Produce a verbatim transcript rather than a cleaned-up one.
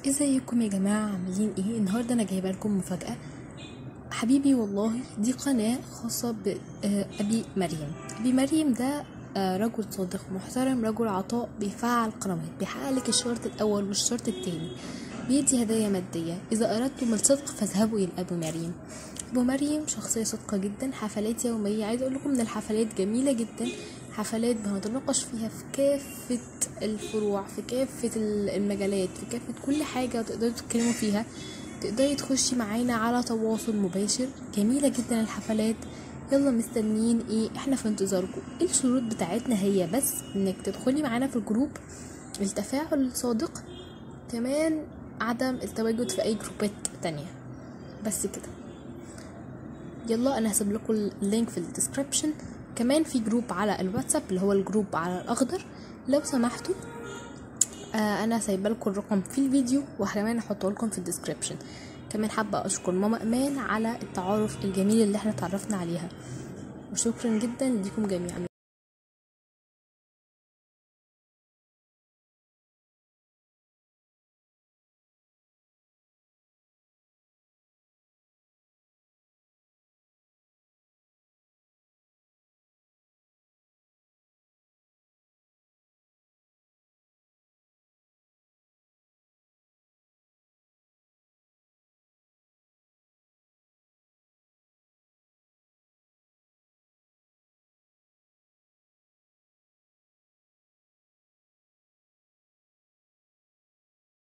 ازيكم يا جماعه؟ عاملين ايه؟ النهارده انا جايبه لكم مفاجاه حبيبي والله. دي قناه خاصه بابي مريم. ابي مريم ده آه، رجل صادق محترم، رجل عطاء، بيفعل قنوات، بيحقق لك الشرط الاول والشرط التاني، بيدي هدايا ماديه. اذا اردتم الصدق فاذهبوا الى ابو مريم. ابو مريم شخصيه صادقه جدا، حفلات يوميه. عايزه اقول لكم ان الحفلات جميله جدا، حفلات بنتناقش فيها في كافه الفروع، في كافه المجالات، في كافه كل حاجه تقدروا تتكلموا فيها. تقدري تخشي معانا على تواصل مباشر. جميله جدا الحفلات. يلا مستنيين ايه؟ احنا في انتظاركم. ايه الشروط بتاعتنا؟ هي بس انك تدخلي معانا في الجروب، التفاعل الصادق، كمان عدم التواجد في اي جروبات تانية. بس كده. يلا انا هسيب لكم اللينك في الديسكريبشن. كمان في جروب على الواتساب اللي هو الجروب على الاخضر، لو سمحتوا. آه انا سايبه لكم الرقم في الفيديو، وكمان هحطه لكم في الديسكريبشن. كمان حابه اشكر ماما امان على التعارف الجميل اللي احنا تعرفنا عليها، وشكرا جدا ليكم جميعا.